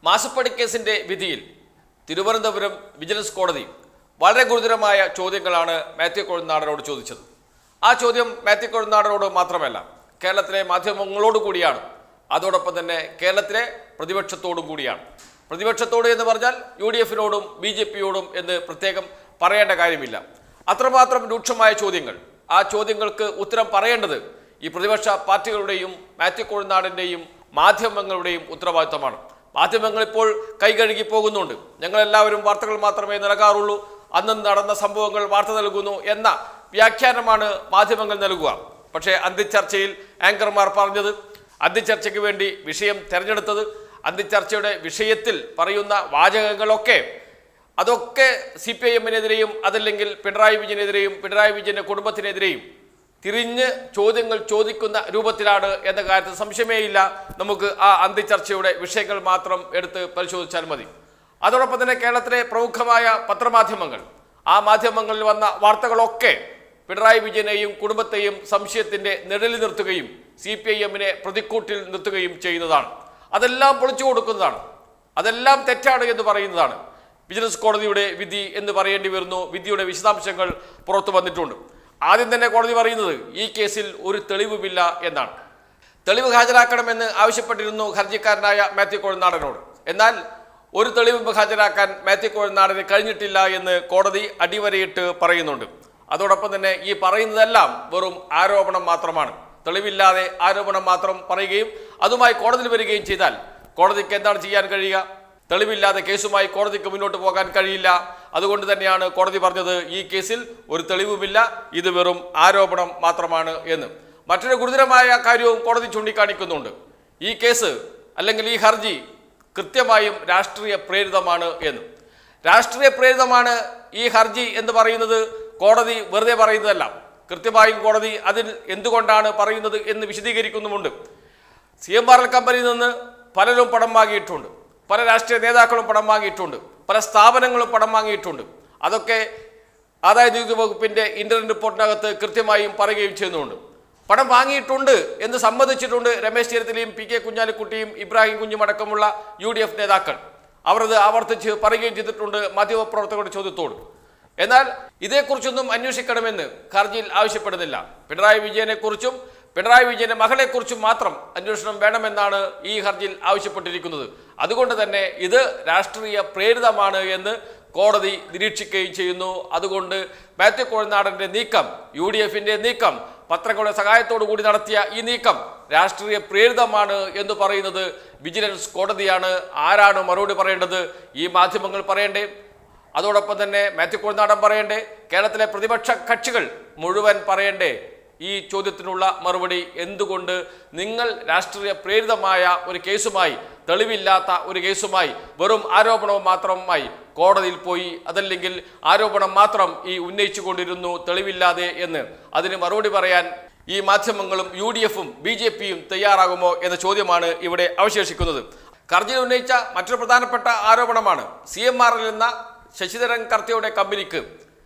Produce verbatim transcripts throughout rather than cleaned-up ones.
മാസപ്പടി കേസിന്റെ വിധിയിൽ തിരുവനന്തപുരം വിജിലൻസ് കോടതി വളരെ ഗുരുതരമായ ചോദ്യങ്ങളാണ് മാത്യു കൊഴുന്താടനോട് ചോദിച്ചത്. ആ ചോദ്യം മാത്യു കൊഴുന്താടനോട് മാത്രമല്ല, കേരളത്തിലെ മാധ്യമങ്ങളോട് കൂടിയാണ്. അതോടൊപ്പം തന്നെ കേരളത്തിലെ പ്രതിപക്ഷത്തോടും കൂടിയാണ്. പ്രതിപക്ഷത്തോട് എന്ന് പറഞ്ഞാൽ യു ഡി എഫിനോടും ബി ജെ പിയോടും എന്ന് പ്രത്യേകം പറയേണ്ട കാര്യമില്ല. അത്രമാത്രം രൂക്ഷമായ ചോദ്യങ്ങൾ. ആ ചോദ്യങ്ങൾക്ക് ഉത്തരം പറയേണ്ടത് ഈ പ്രതിപക്ഷ പാർട്ടികളുടെയും മാത്യു കൊഴുന്താടൻ്റെയും മാധ്യമങ്ങളുടെയും ഉത്തരവാദിത്തമാണ്. മാധ്യമങ്ങൾ ഇപ്പോൾ കൈകഴുകി പോകുന്നുണ്ട്. ഞങ്ങളെല്ലാവരും വാർത്തകൾ മാത്രമേ നൽകാറുള്ളൂ, അന്ന് നടന്ന സംഭവങ്ങൾ വാർത്ത നൽകുന്നു എന്ന വ്യാഖ്യാനമാണ് മാധ്യമങ്ങൾ നൽകുക. പക്ഷേ അന്തിച്ചർച്ചയിൽ ആങ്കർമാർ പറഞ്ഞത്, അന്തിച്ചർച്ചയ്ക്ക് വേണ്ടി വിഷയം തിരഞ്ഞെടുത്തത്, അന്തിച്ചർച്ചയുടെ വിഷയത്തിൽ പറയുന്ന വാചകങ്ങളൊക്കെ അതൊക്കെ സി പി ഐ എമ്മിനെതിരെയും അതല്ലെങ്കിൽ പിണറായി വിജയനെതിരെയും പിണറായി വിജയൻ്റെ കുടുംബത്തിനെതിരെയും തിരിഞ്ഞ് ചോദ്യങ്ങൾ ചോദിക്കുന്ന രൂപത്തിലാണ് എന്ന കാര്യത്തിൽ സംശയമേയില്ല. നമുക്ക് ആ അന്തിച്ചർച്ചയുടെ വിഷയങ്ങൾ മാത്രം എടുത്ത് പരിശോധിച്ചാൽ മതി. അതോടൊപ്പം തന്നെ കേരളത്തിലെ പ്രമുഖമായ പത്രമാധ്യമങ്ങൾ, ആ മാധ്യമങ്ങളിൽ വന്ന വാർത്തകളൊക്കെ പിണറായി വിജയനെയും കുടുംബത്തെയും സംശയത്തിൻ്റെ നിഴലിൽ നിർത്തുകയും സി പി ഐ എമ്മിനെ പ്രതിക്കൂട്ടിൽ നിർത്തുകയും ചെയ്യുന്നതാണ്. അതെല്ലാം പൊളിച്ചു കൊടുക്കുന്നതാണ്. അതെല്ലാം തെറ്റാണ് എന്ന് പറയുന്നതാണ്. വിജിലൻസ് കോടതിയുടെ വിധി എന്ന് പറയേണ്ടി വരുന്നു. വിധിയുടെ വിശദാംശങ്ങൾ പുറത്തു വന്നിട്ടുണ്ട്. ആദ്യം തന്നെ കോടതി പറയുന്നത് ഈ കേസിൽ ഒരു തെളിവുമില്ല എന്നാണ്. തെളിവ് ഹാജരാക്കണമെന്ന് ആവശ്യപ്പെട്ടിരുന്നു ഹർജിക്കാരനായ മാത്യു കൊഴുന്താടനോട്. എന്നാൽ ഒരു തെളിവ് ഹാജരാക്കാൻ മാത്യു കൊഴുന്താടന് കഴിഞ്ഞിട്ടില്ല എന്ന് കോടതി അടിവരയിട്ട് പറയുന്നുണ്ട്. അതോടൊപ്പം തന്നെ ഈ പറയുന്നതെല്ലാം വെറും ആരോപണം മാത്രമാണ്. തെളിവില്ലാതെ ആരോപണം മാത്രം പറയുകയും അതുമായി കോടതിയിൽ വരികയും ചെയ്താൽ കോടതിക്ക് എന്താണ് ചെയ്യാൻ കഴിയുക? തെളിവില്ലാതെ കേസുമായി കോടതിക്ക് മുന്നോട്ട് പോകാൻ കഴിയില്ല. അതുകൊണ്ട് തന്നെയാണ് കോടതി പറഞ്ഞത് ഈ കേസിൽ ഒരു തെളിവുമില്ല, ഇത് വെറും ആരോപണം മാത്രമാണ് എന്ന്. മറ്റൊരു ഗുരുതരമായ കാര്യവും കോടതി ചൂണ്ടിക്കാണിക്കുന്നുണ്ട്. ഈ കേസ് അല്ലെങ്കിൽ ഈ ഹർജി കൃത്യമായും രാഷ്ട്രീയ പ്രേരിതമാണ് എന്ന്. രാഷ്ട്രീയ പ്രേരിതമാണ് ഈ ഹർജി എന്ന് പറയുന്നത് കോടതി വെറുതെ പറയുന്നതല്ല. കൃത്യമായും കോടതി അതിൽ എന്തുകൊണ്ടാണ് പറയുന്നത് എന്ന് വിശദീകരിക്കുന്നുമുണ്ട്. സി എം ആർ എൽ കമ്പനിയിൽ നിന്ന് പലരും പണം വാങ്ങിയിട്ടുണ്ട്, പല രാഷ്ട്രീയ നേതാക്കളും പണം വാങ്ങിയിട്ടുണ്ട്, പല സ്ഥാപനങ്ങളും പണം വാങ്ങിയിട്ടുണ്ട്. അതൊക്കെ ആദായ നികുതി വകുപ്പിൻ്റെ ഇന്റർനെറ്റ് റിപ്പോർട്ടിനകത്ത് കൃത്യമായും പറയുകയും ചെയ്യുന്നുണ്ട്. പണം വാങ്ങിയിട്ടുണ്ട് എന്ന് സമ്മതിച്ചിട്ടുണ്ട് രമേശ് ചെന്നിത്തലയും പി കെ കുഞ്ഞാലിക്കുട്ടിയും ഇബ്രാഹിം കുഞ്ഞും അടക്കമുള്ള യു ഡി എഫ് നേതാക്കൾ. അവർ അത് ആവർത്തിച്ച് പറയുകയും ചെയ്തിട്ടുണ്ട് മാധ്യമപ്രവർത്തകരുടെ ചോദ്യത്തോട്. എന്നാൽ ഇതേക്കുറിച്ചൊന്നും അന്വേഷിക്കണമെന്ന് ഹർജിയിൽ ആവശ്യപ്പെടുന്നില്ല. പിണറായി വിജയനെക്കുറിച്ചും പിണറായി വിജയന്റെ മകളെക്കുറിച്ചും മാത്രം അന്വേഷണം വേണമെന്നാണ് ഈ ഹർജിയിൽ ആവശ്യപ്പെട്ടിരിക്കുന്നത്. അതുകൊണ്ട് തന്നെ ഇത് രാഷ്ട്രീയ പ്രേരിതമാണ് എന്ന് കോടതി നിരീക്ഷിക്കുകയും ചെയ്യുന്നു. അതുകൊണ്ട് മാത്യു കൊഴുന്താടന്റെ നീക്കം, യു ഡി എഫിന്റെ നീക്കം, പത്രങ്ങളുടെ സഹായത്തോടു കൂടി നടത്തിയ ഈ നീക്കം രാഷ്ട്രീയ പ്രേരിതമാണ് എന്ന് പറയുന്നത് വിജിലൻസ് കോടതിയാണ്. ആരാണ് മറുപടി പറയേണ്ടത്? ഈ മാധ്യമങ്ങൾ പറയണ്ടേ? അതോടൊപ്പം തന്നെ മാത്യു കൊഴുന്താടൻ പറയണ്ടേ? കേരളത്തിലെ പ്രതിപക്ഷ കക്ഷികൾ മുഴുവൻ പറയണ്ടേ? ഈ ചോദ്യത്തിനുള്ള മറുപടി എന്തുകൊണ്ട് നിങ്ങൾ രാഷ്ട്രീയ പ്രേരിതമായ ഒരു കേസുമായി, തെളിവില്ലാത്ത ഒരു കേസുമായി, വെറും ആരോപണവും മാത്രമായി കോടതിയിൽ പോയി, അതല്ലെങ്കിൽ ആരോപണം മാത്രം ഈ ഉന്നയിച്ചു കൊണ്ടിരുന്നു തെളിവില്ലാതെ എന്ന്? അതിന് മറുപടി പറയാൻ ഈ മാധ്യമങ്ങളും യു ഡി എഫും ബി ജെ പിയും തയ്യാറാകുമോ എന്ന ചോദ്യമാണ് ഇവിടെ അവശേഷിക്കുന്നത്. ഹർജിയിൽ ഉന്നയിച്ച മറ്റൊരു പ്രധാനപ്പെട്ട ആരോപണമാണ് സി എം ആർ എൽ എന്ന ശശിധരൻ കർത്തയുടെ കമ്പനിക്ക്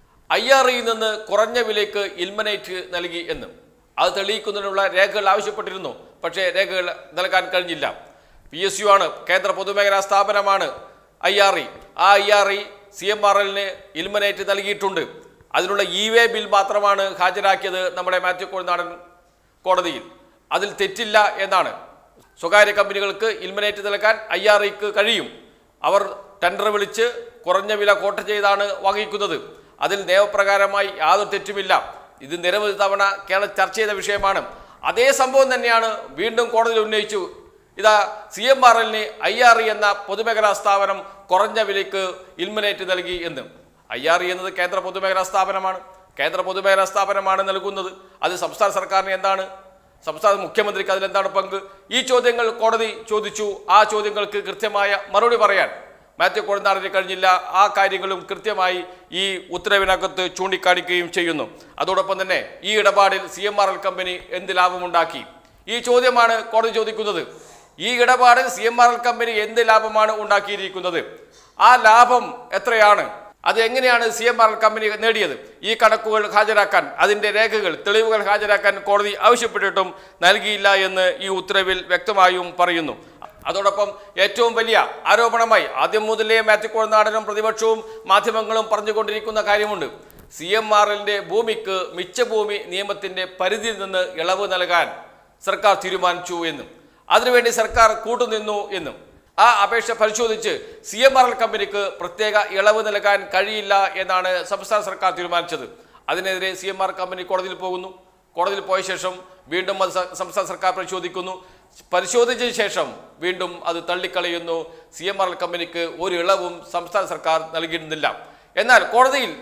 ഐ ആർ ഇയിൽ നിന്ന് കുറഞ്ഞ വിലയ്ക്ക് ഇൽമനൈറ്റ് നൽകി എന്ന്. അത് തെളിയിക്കുന്നതിനുള്ള രേഖകൾ ആവശ്യപ്പെട്ടിരുന്നു. പക്ഷേ രേഖകൾ നൽകാൻ കഴിഞ്ഞില്ല. പി എസ് യു ആണ്, കേന്ദ്ര പൊതുമേഖലാ സ്ഥാപനമാണ് ഐ ആർ ഇ. ആ I R E C M R എല്ലിന് ഇൽമനൈറ്റ് നൽകിയിട്ടുണ്ട്. അതിനുള്ള ഇ വേ ബിൽ മാത്രമാണ് ഹാജരാക്കിയത് നമ്മുടെ മാത്യു കൊഴുന്താടൻ കോടതിയിൽ. അതിൽ തെറ്റില്ല എന്നാണ്. സ്വകാര്യ കമ്പനികൾക്ക് ഇൽമനൈറ്റ് നൽകാൻ ഐ ആർ ഇക്ക് കഴിയും. അവർ ടെൻഡർ വിളിച്ച് കുറഞ്ഞ വില കോട്ട് ചെയ്താണ് വാങ്ങിക്കുന്നത്. അതിൽ നിയമപ്രകാരമായി യാതൊരു തെറ്റുമില്ല. ഇത് നിരവധി തവണ കേരളം ചർച്ച ചെയ്ത വിഷയമാണ്. അതേ സംഭവം തന്നെയാണ് വീണ്ടും കോടതിയിൽ ഉന്നയിച്ചു. ഇതാ സി എം ആർ എല്ലിന് ഐ ആർ ഇ എന്ന പൊതുമേഖലാ സ്ഥാപനം കുറഞ്ഞ വിലയ്ക്ക് ഇൽമനേറ്റ് നൽകി എന്ന്. ഐ ആർ ഇ എന്നത് കേന്ദ്ര പൊതുമേഖലാ സ്ഥാപനമാണ്. കേന്ദ്ര പൊതുമേഖലാ സ്ഥാപനമാണ് നൽകുന്നത്. അത് സംസ്ഥാന സർക്കാരിന് എന്താണ്? സംസ്ഥാന മുഖ്യമന്ത്രിക്ക് അതിലെന്താണ് പങ്ക്? ഈ ചോദ്യങ്ങൾ കോടതി ചോദിച്ചു. ആ ചോദ്യങ്ങൾക്ക് കൃത്യമായ മറുപടി പറയാൻ മാത്യു കൊഴുന്താടന് കഴിഞ്ഞില്ല. ആ കാര്യങ്ങളും കൃത്യമായി ഈ ഉത്തരവിനകത്ത് ചൂണ്ടിക്കാണിക്കുകയും ചെയ്യുന്നു. അതോടൊപ്പം തന്നെ ഈ ഇടപാടിൽ C M R L company എന്ത് ലാഭമുണ്ടാക്കി? ഈ ചോദ്യമാണ് കോടതി ചോദിക്കുന്നത്. ഈ ഇടപാടിൽ C M R L company എന്ത് ലാഭമാണ് ഉണ്ടാക്കിയിരിക്കുന്നത്? ആ ലാഭം എത്രയാണ്? അത് എങ്ങനെയാണ് C M R L company നേടിയത്? ഈ കണക്കുകൾ ഹാജരാക്കാൻ, അതിൻ്റെ രേഖകൾ, തെളിവുകൾ ഹാജരാക്കാൻ കോടതി ആവശ്യപ്പെട്ടിട്ടും നൽകിയില്ല എന്ന് ഈ ഉത്തരവിൽ വ്യക്തമായും പറയുന്നു. അതോടൊപ്പം ഏറ്റവും വലിയ ആരോപണമായി ആദ്യം മുതലേ മാത്യു കുഴൽനാടനും പ്രതിപക്ഷവും മാധ്യമങ്ങളും പറഞ്ഞുകൊണ്ടിരിക്കുന്ന കാര്യമുണ്ട്. സി എം ആർ എല്ലിന്റെ ഭൂമിക്ക് മിച്ചഭൂമി നിയമത്തിന്റെ പരിധിയിൽ നിന്ന് ഇളവ് നൽകാൻ സർക്കാർ തീരുമാനിച്ചു എന്നും അതിനുവേണ്ടി സർക്കാർ കൂട്ടുനിന്നു എന്നും ആ അപേക്ഷ പരിശോധിച്ച് സി എം ആർ എൽ കമ്പനിക്ക് പ്രത്യേക ഇളവ് നൽകാൻ കഴിയില്ല എന്നാണ് സംസ്ഥാന സർക്കാർ തീരുമാനിച്ചത്. അതിനെതിരെ സി എം ആർ കമ്പനി കോടതിയിൽ പോകുന്നു. കോടതിയിൽ പോയ ശേഷം വീണ്ടും അത് സംസ്ഥാന സർക്കാർ പരിശോധിക്കുന്നു. പരിശോധിച്ച ശേഷം വീണ്ടും അത് തള്ളിക്കളയുന്നു. സി എം ആർ എൽ കമ്പനിക്ക് ഒരു ഇളവും സംസ്ഥാന സർക്കാർ നൽകിയിരുന്നില്ല. എന്നാൽ കോടതിയിൽ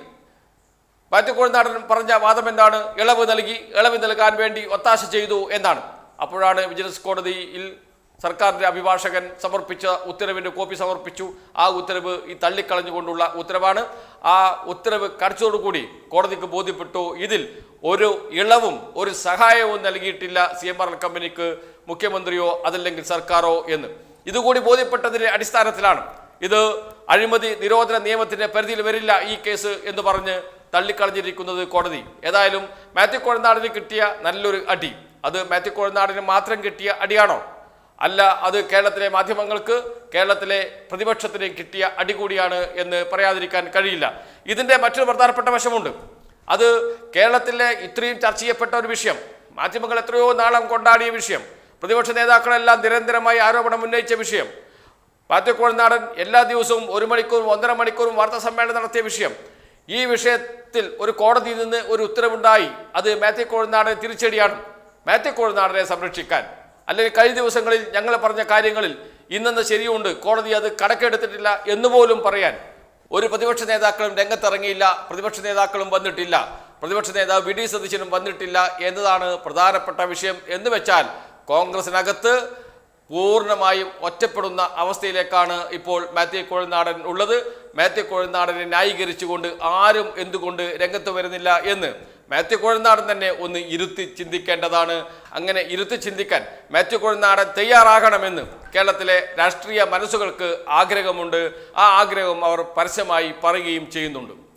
മാത്യു കുഴൽനാടൻ പറഞ്ഞ വാദം എന്താണ്? ഇളവ് നൽകി, ഇളവ് നൽകാൻ വേണ്ടി ഒത്താശ ചെയ്തു എന്നാണ്. അപ്പോഴാണ് വിജിലൻസ് കോടതിയിൽ സർക്കാരിൻ്റെ അഭിഭാഷകൻ സമർപ്പിച്ച ഉത്തരവിൻ്റെ കോപ്പി സമർപ്പിച്ചു. ആ ഉത്തരവ് ഈ തള്ളിക്കളഞ്ഞുകൊണ്ടുള്ള ഉത്തരവാണ്. ആ ഉത്തരവ് കടിച്ചതോടുകൂടി കോടതിക്ക് ബോധ്യപ്പെട്ടു ഇതിൽ ഒരു ഇളവും ഒരു സഹായവും നൽകിയിട്ടില്ല സി എം ആർ എൽ കമ്പനിക്ക് മുഖ്യമന്ത്രിയോ അതല്ലെങ്കിൽ സർക്കാരോ എന്ന്. ഇതുകൂടി ബോധ്യപ്പെട്ടതിൻ്റെ അടിസ്ഥാനത്തിലാണ് ഇത് അഴിമതി നിരോധന നിയമത്തിൻ്റെ പരിധിയിൽ വരില്ല ഈ കേസ് എന്ന് പറഞ്ഞ് തള്ളിക്കളഞ്ഞിരിക്കുന്നത് കോടതി. ഏതായാലും മാത്യു കുഴൽനാടന് കിട്ടിയ നല്ലൊരു അടി അത് മാത്യു കുഴൽനാടന് മാത്രം കിട്ടിയ അടിയാണോ? അല്ല, അത് കേരളത്തിലെ മാധ്യമങ്ങൾക്ക്, കേരളത്തിലെ പ്രതിപക്ഷത്തിന് കിട്ടിയ അടി കൂടിയാണ് എന്ന് പറയാതിരിക്കാൻ കഴിയില്ല. ഇതിൻ്റെ മറ്റൊരു പ്രധാനപ്പെട്ട വശമുണ്ട്. അത് കേരളത്തിലെ ഇത്രയും ചർച്ച ചെയ്യപ്പെട്ട ഒരു വിഷയം, മാധ്യമങ്ങൾ എത്രയോ നാളം കൊണ്ടാടിയ വിഷയം, പ്രതിപക്ഷ നേതാക്കളെല്ലാം നിരന്തരമായി ആരോപണം ഉന്നയിച്ച വിഷയം, മാത്യു കുഴൽനാടൻ എല്ലാ ദിവസവും ഒരു മണിക്കൂറും ഒന്നര മണിക്കൂറും വാർത്താ സമ്മേളനം നടത്തിയ വിഷയം. ഈ വിഷയത്തിൽ ഒരു കോടതിയിൽ നിന്ന് ഒരു ഉത്തരവുണ്ടായി. അത് മാത്യു കുഴൽനാടൻ തിരിച്ചടിയാണ്. മാത്യു കുഴൽനാടനെ സംരക്ഷിക്കാൻ അല്ലെങ്കിൽ കഴിഞ്ഞ ദിവസങ്ങളിൽ ഞങ്ങൾ പറഞ്ഞ കാര്യങ്ങളിൽ ഇന്നെന്ന് ശരിയുണ്ട്, കോടതി അത് കണക്കെടുത്തിട്ടില്ല എന്നുപോലും പറയാൻ ഒരു പ്രതിപക്ഷ നേതാക്കളും രംഗത്തിറങ്ങിയില്ല. പ്രതിപക്ഷ നേതാക്കളും വന്നിട്ടില്ല. പ്രതിപക്ഷ നേതാവ് വി ഡി സതീശനും വന്നിട്ടില്ല എന്നതാണ് പ്രധാനപ്പെട്ട വിഷയം. എന്ന് വെച്ചാൽ കോൺഗ്രസിനകത്ത് പൂർണ്ണമായും ഒറ്റപ്പെടുന്ന അവസ്ഥയിലേക്കാണ് ഇപ്പോൾ മാത്യു കുഴൽനാടൻ ഉള്ളത്. മാത്യു കുഴൽനാടനെ ന്യായീകരിച്ചുകൊണ്ട് ആരും എന്തുകൊണ്ട് രംഗത്ത് വരുന്നില്ല എന്ന് മാത്യു കുഴൽനാടൻ തന്നെ ഒന്ന് ഇരുത്തി ചിന്തിക്കേണ്ടതാണ്. അങ്ങനെ ഇരുത്തി ചിന്തിക്കാൻ മാത്യു കുഴൽനാടൻ തയ്യാറാകണമെന്ന് കേരളത്തിലെ രാഷ്ട്രീയ മനസ്സുകൾക്ക് ആഗ്രഹമുണ്ട്. ആ ആഗ്രഹം അവർ പരസ്യമായി പറയുകയും ചെയ്യുന്നുണ്ട്.